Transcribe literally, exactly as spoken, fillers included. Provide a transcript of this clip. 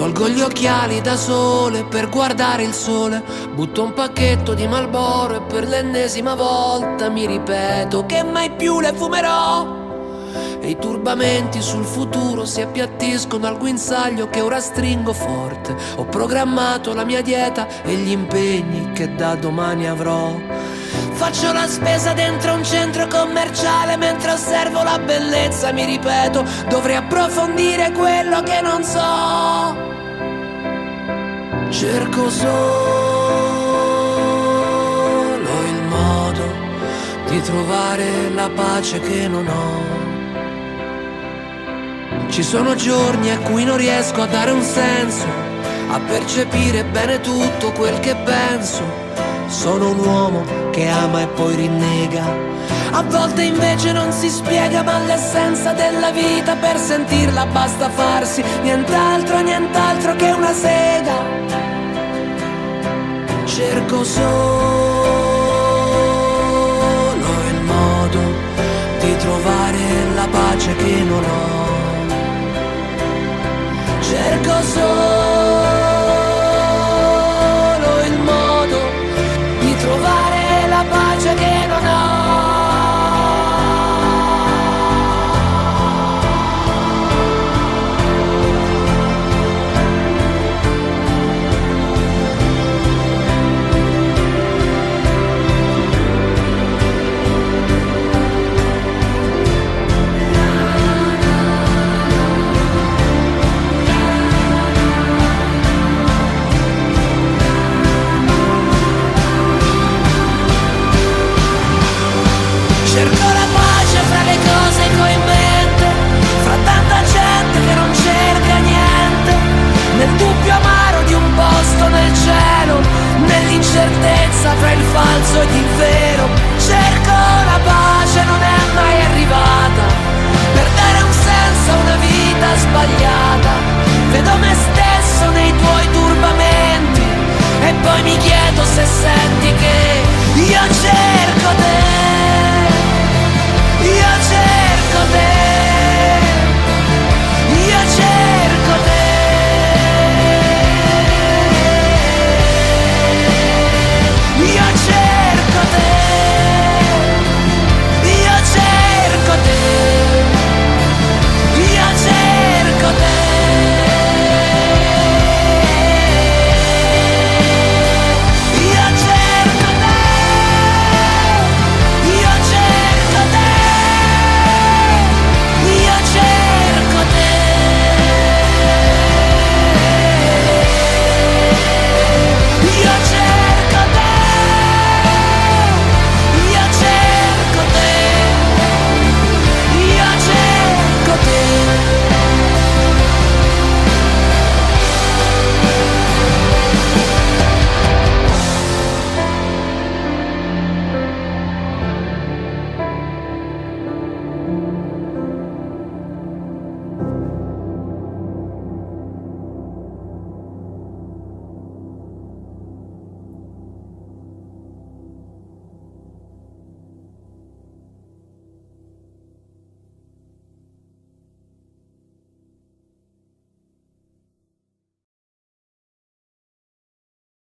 Tolgo gli occhiali da sole per guardare il sole, butto un pacchetto di Marlboro e per l'ennesima volta mi ripeto che mai più le fumerò. E i turbamenti sul futuro si appiattiscono al guinzaglio che ora stringo forte. Ho programmato la mia dieta e gli impegni che da domani avrò. Faccio la spesa dentro un centro commerciale mentre osservo la bellezza, mi ripeto, dovrei approfondire quello che non so. Cerco solo il modo di trovare la pace che non ho. Ci sono giorni a cui non riesco a dare un senso, a percepire bene tutto quel che penso. Sono un uomo che ama e poi rinnega. A volte invece non si spiega, ma l'essenza della vita per sentirla basta farsi nient'altro, nient'altro che una sega. Cerco solo il modo di trovare la pace che non ho. Cerco solo